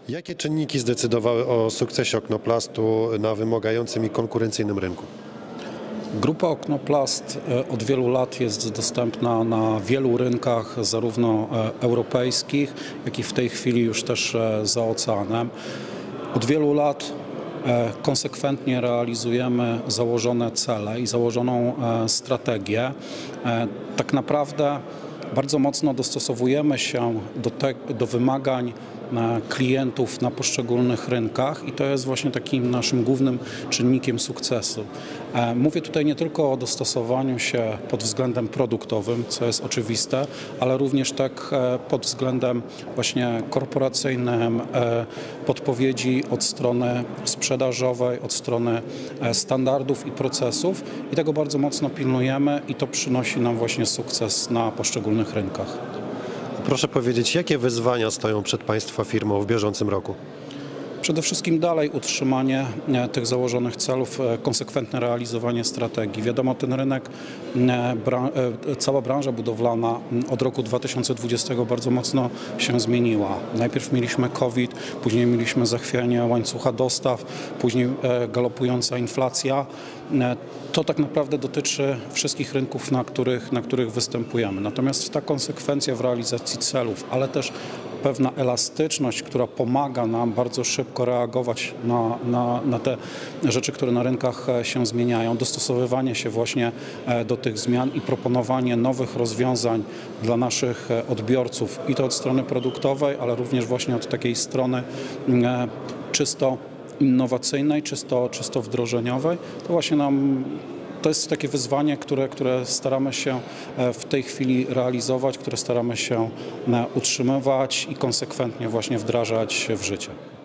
Jakie czynniki zdecydowały o sukcesie Oknoplastu na wymagającym i konkurencyjnym rynku? Grupa Oknoplast od wielu lat jest dostępna na wielu rynkach, zarówno europejskich, jak i w tej chwili już też za oceanem. Od wielu lat konsekwentnie realizujemy założone cele i założoną strategię. Tak naprawdę bardzo mocno dostosowujemy się do wymagań klientów na poszczególnych rynkach i to jest właśnie takim naszym głównym czynnikiem sukcesu. Mówię tutaj nie tylko o dostosowaniu się pod względem produktowym, co jest oczywiste, ale również tak pod względem właśnie korporacyjnym, podpowiedzi od strony sprzedażowej, od strony standardów i procesów i tego bardzo mocno pilnujemy i to przynosi nam właśnie sukces na poszczególnych rynkach. Proszę powiedzieć, jakie wyzwania stoją przed Państwa firmą w bieżącym roku? Przede wszystkim dalej utrzymanie tych założonych celów, konsekwentne realizowanie strategii. Wiadomo, ten rynek, cała branża budowlana od roku 2020 bardzo mocno się zmieniła. Najpierw mieliśmy COVID, później mieliśmy zachwianie łańcucha dostaw, później galopująca inflacja. To tak naprawdę dotyczy wszystkich rynków, na których występujemy. Natomiast ta konsekwencja w realizacji celów, ale też pewna elastyczność, która pomaga nam bardzo szybko reagować na te rzeczy, które na rynkach się zmieniają, dostosowywanie się właśnie do tych zmian i proponowanie nowych rozwiązań dla naszych odbiorców i to od strony produktowej, ale również właśnie od takiej strony czysto innowacyjnej, czysto wdrożeniowej, to właśnie to jest takie wyzwanie, które staramy się w tej chwili realizować, które staramy się utrzymywać i konsekwentnie właśnie wdrażać w życie.